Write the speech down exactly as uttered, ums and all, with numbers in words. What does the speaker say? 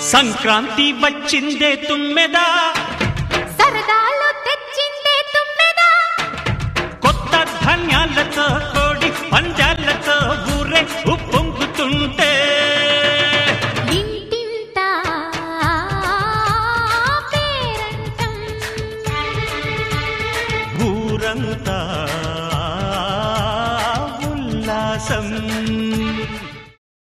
సంక్రాంతి వచ్చిందే తుమ్మెదా, సరదాలు తెచ్చిందే తుమ్మెదా, కొత్త ధాన్యాలతో కోడి పంజాలతో ఊరే ఉప్పొంగుతుంటే ఇంటింటా పేరంటం, ఊరంతా ఉల్లాసం.